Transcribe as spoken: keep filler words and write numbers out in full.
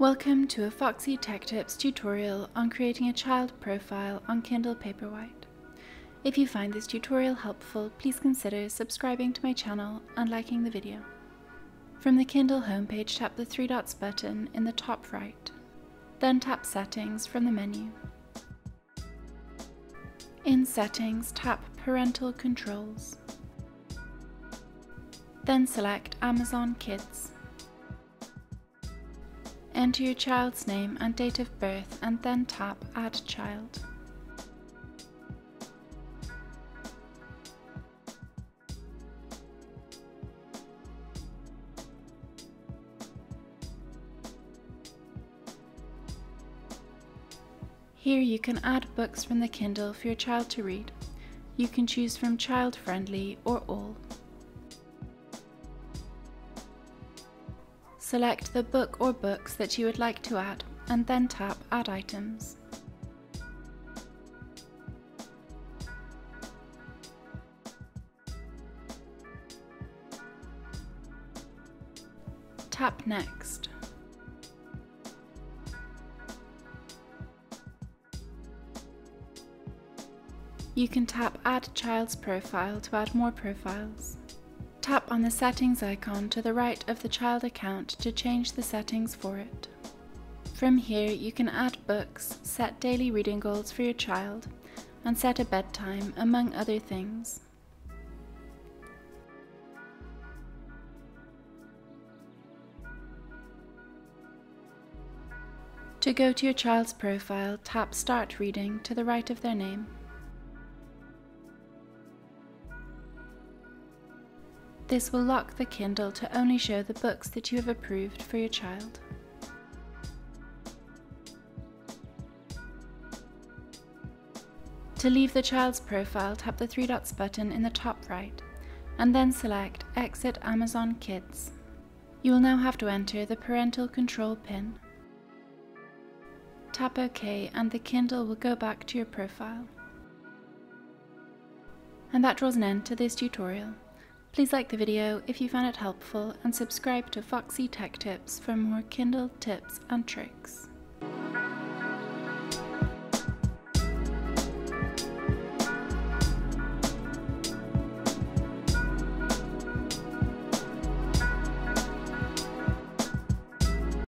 Welcome to a Foxy Tech Tips tutorial on creating a child profile on Kindle Paperwhite. If you find this tutorial helpful, please consider subscribing to my channel and liking the video. From the Kindle homepage, tap the three dots button in the top right. Then tap Settings from the menu. In Settings, tap Parental Controls. Then select Amazon Kids. Enter your child's name and date of birth and then tap Add Child. Here you can add books from the Kindle for your child to read. You can choose from child friendly or all. Select the book or books that you would like to add and then tap Add Items. Tap Next. You can tap Add Child's Profile to add more profiles. Tap on the settings icon to the right of the child account to change the settings for it. From here you can add books, set daily reading goals for your child, and set a bedtime, among other things. To go to your child's profile, tap Start Reading to the right of their name. This will lock the Kindle to only show the books that you have approved for your child. To leave the child's profile, tap the three dots button in the top right, and then select Exit Amazon Kids. You will now have to enter the parental control pin. Tap OK and the Kindle will go back to your profile. And that draws an end to this tutorial. Please like the video if you found it helpful and subscribe to Foxy Tech Tips for more Kindle tips and tricks.